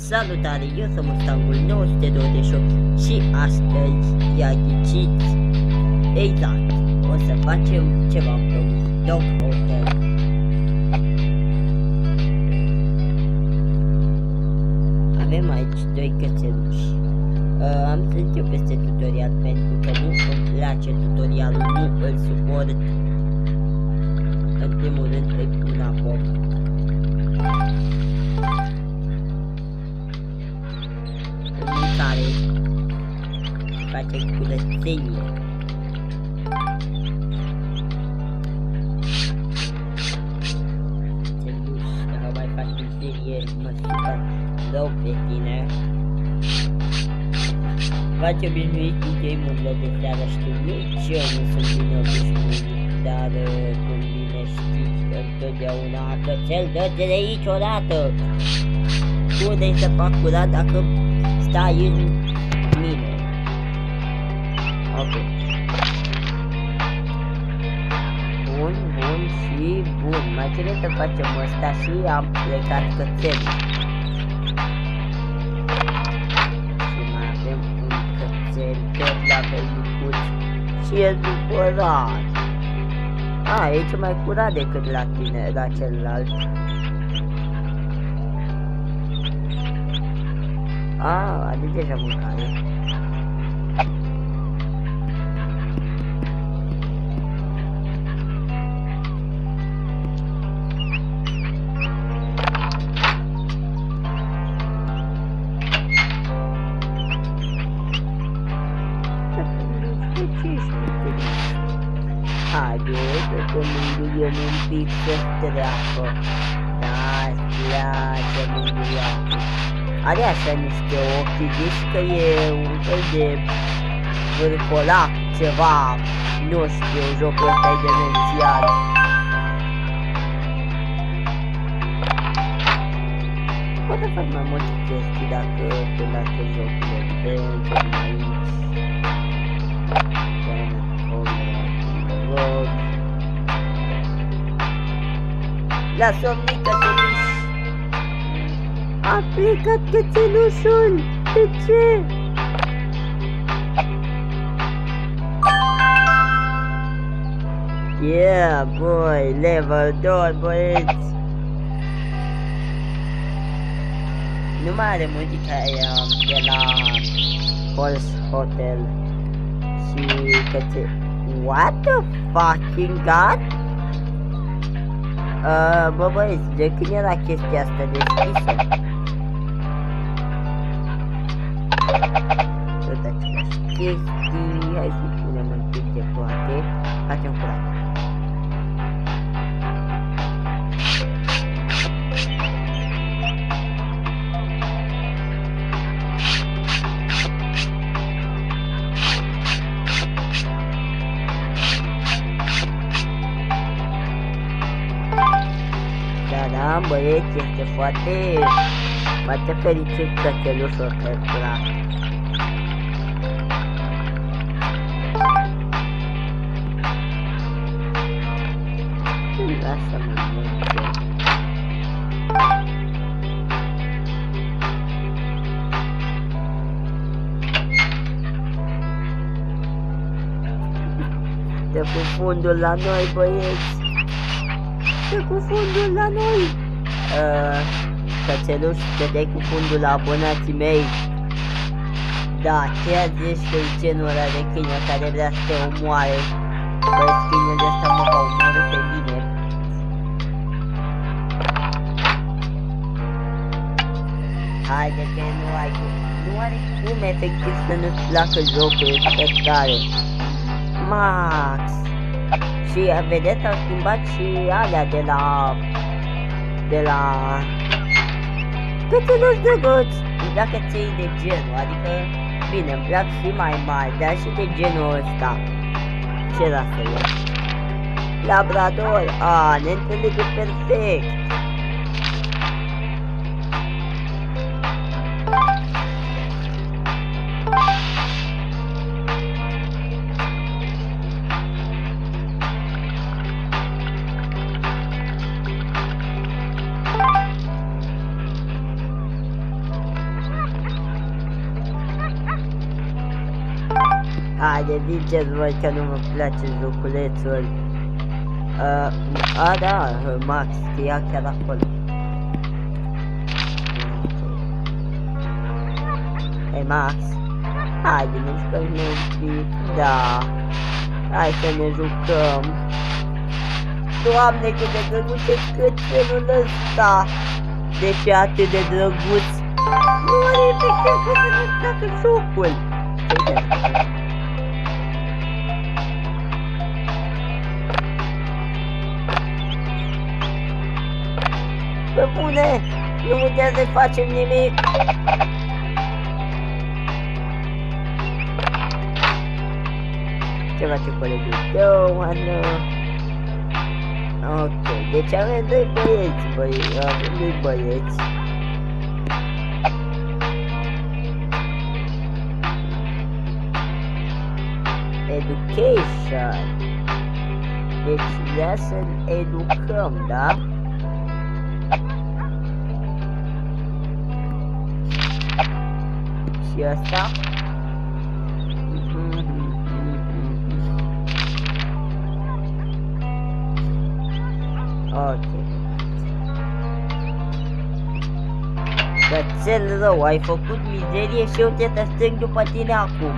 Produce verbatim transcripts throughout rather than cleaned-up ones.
Salutare, eu sunt Mustangul nouă sute douăzeci și opt și astăzi, i-a ghicit, exact, o să facem ceva promis, Dog Hotel. Avem aici doi cățeluși. Uh, am zis eu peste tutorial pentru că nu îmi place tutorialul, nu îl suport. În primul rând îi pun acolo. În care face curățenie. Țeluși, dacă mai faci mizerie, mă supăr rău pe tine. Face obișnuit cu game-urile de seară, știu, nici eu nu sunt bine obișnuit, dar cum bine știți, întotdeauna cățel, dă-te de aici odată! Unde să fac curat dacă stai în mine? Ok. Bun, bun și bun. Mai trebuie să facem ăsta și am plecat cățelul. Și mai avem un cățel tot la velnicuț și e supărat. A, e cel mai curat decât la tine, la celălalt. A, are deja mâncare. Haideți să mângâiem un pic să treacă. Da-ți place mângâiatul. Are așa niște ochi, zici că e un fel de vârcolac, ceva, nu știu, jocul ăsta e demențial. Poate fac mai multe chestii dacă te lasă jocul de încep aici. Lasă-o mică, cățeluș! A plecat cățelușul! De ce? Yeah, boy! Level doi, băieți! Nu mai are muzica aia de la Horse Hotel și cățe... What the fucking god? Uh, bă băieți, de când era chestia asta deschisă? Tot aceleași chestii, hai să punem un pic de toate, facem curat. Da, băieți, este foarte, foarte fericit cățelușul cățelat. Lasă-mă mânce. Dă cu fundul la noi, băieți. Dă cu fundul la noi! Uh, cățeluș, dădeai cu fundul la abonații mei. Da, ce zici că e genul ăla de câine care vrea să te omoare? Băi, câinele ăsta mă va omorâ pe mine. Haide că nu ai cum. Nu are cum efectiv să nu-ți placă jocul, este tare. Max! Și vedeți, au schimbat și alea de la... De la... Cățeluși drăguț! Îmi plac căței de genul, adică... Bine, îmi plac și mai mari, dar și de genul ăsta. Ce rasă e? Labrador! A, ne înțelege perfect! Haide, ziceți voi că nu mă place joculețul. Uh, a, da, Max, scria chiar acolo. Hei, Max, haide, ne jucăm un pic, da. Hai să ne jucăm. Doamne, cât de drăguț e cățelul ăsta. De ce atât de drăguț? Nu are efectiv că se nu placă jocul. Pe bune, nu putem să facem nimic. Ce face colegul tău, mână? Ok, deci avem doi băieți, băi, avem doi băieți. Education. Deci ia să-l educăm, da? Și asta? Ok. Cățel rău, ai făcut mizerie și eu te strâng după tine acum.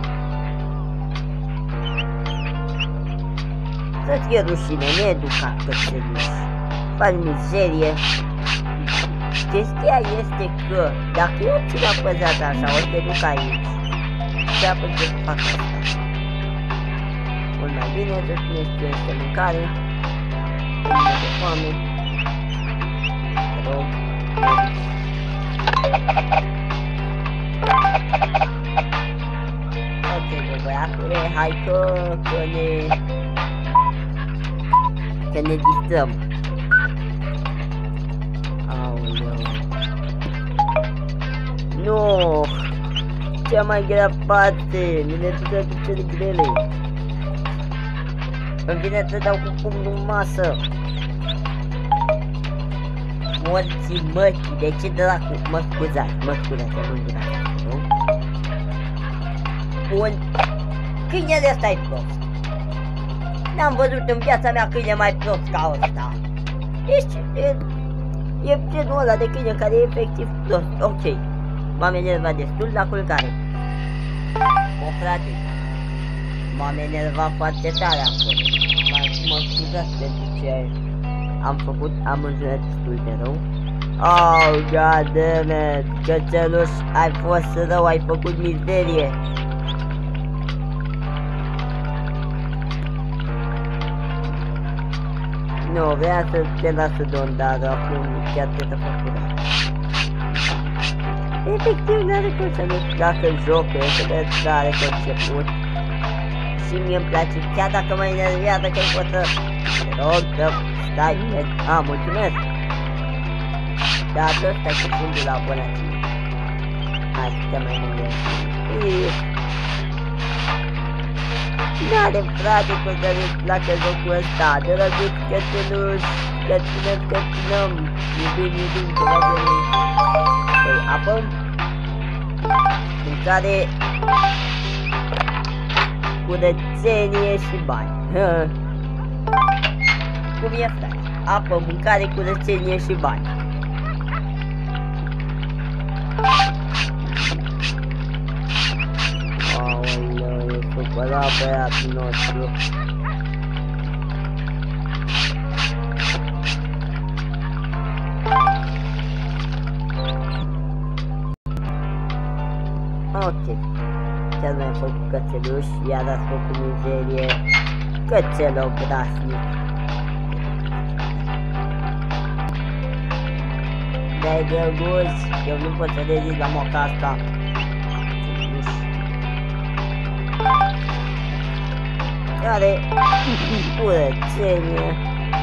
Să-ți fie rușine, needucat cățeluș. Faci mizerie. Chestia este că dacă eu țin apăzat așa, o te duc aici. Și apoi să fac asta. Mult mai bine să spuneți că este mâncare. De foame. Te rog. Ok, bă, băiatule, hai că, că ne... Că ne distrăm. Aoleu. Nu! Cea mai grea parte! Nu ne ducă cele grele. Îmi vine să dau cu pumnul în masă. Morții mătii, de ce dracu? Mă scuzați, mă scuzați, am înjurat, nu? Bun. Câinele ăsta e prost. N-am văzut în viața mea câine mai prost ca ăsta. Ești, e, e genul ăla de câine care e efectiv prost. Ok. M-am enervat destul la culcare. O, frate. M-am enervat foarte tare acolo. Mă scuzați pentru ce am făcut, am înjurat destul de rău. Oh, god damn it, cățeluș, ai fost rău, ai făcut mizerie. Nu, vrea să te lasă Don, dar acum chiar trebuie să fac curat. Efectiv, n-are cum să nu dacă jocul este de tare conceput. Și mie îmi place, chiar dacă mă enervează că-i pot să... Te rog să stai pe... A, mulțumesc! Dar tot stai cu fundul la abonație. Hai să te mai mândresc. N-are, frate, cum să nu-ți placă jocul ăsta. Drăguț cățeluș, căținăm, căținăm. Iubim, iubim, ceva de noi. Păi, apă. Mâncare... curățenie și bani. Cum e, frate? Apă, mâncare, curățenie și bani. Aoleu, e supărat băiatul nostru. Ok. Chiar mi-am făcut cățeluș, iar ați făcut mizerie. Cățel obraznic. Dai drăguț, eu nu pot să rezist la moca asta. Care curățenie.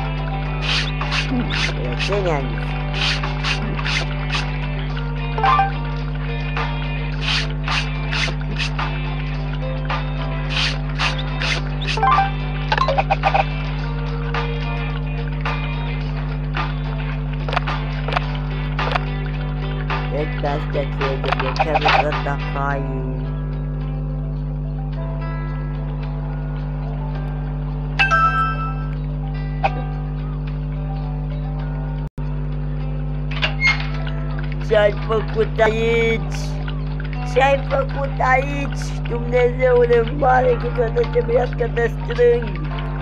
Curățenia nici. Cred că astea ție de blochează doar dacă ai... Ce-ai făcut aici? Ce-ai făcut aici? Dumnezeule mare, cât o să trebuiască să te strâng!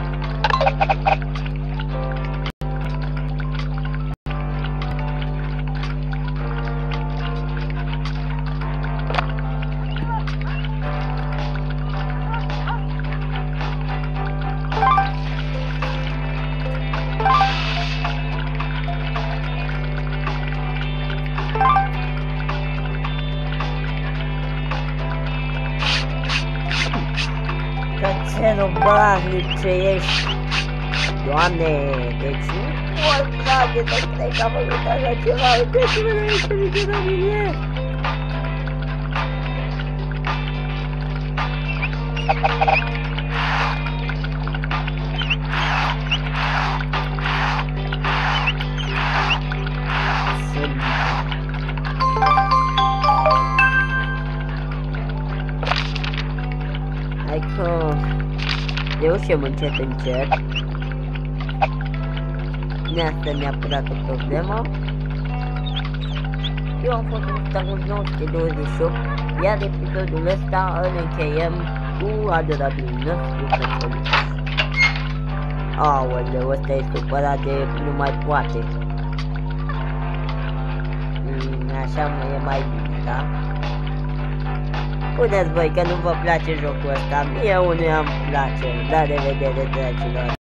Cățelul braznic ce ești! Doamne, deci nu pot, frate, să cred că am făcut așa ceva, uitați-vă la ce mizerabil e! Hai că reușim încet încet. Nu asta neapărat o problemă. Eu am fost în starul nouă sute douăzeci și opt, iar episodul ăsta îl încheiem cu adorabilul nostru cățeluș. Aoleu, ăsta e supărat de nu mai poate. Mm, așa mă e mai bine, da? Spuneți voi că nu vă place jocul ăsta, mie unuia îmi place. La revedere, dragilor!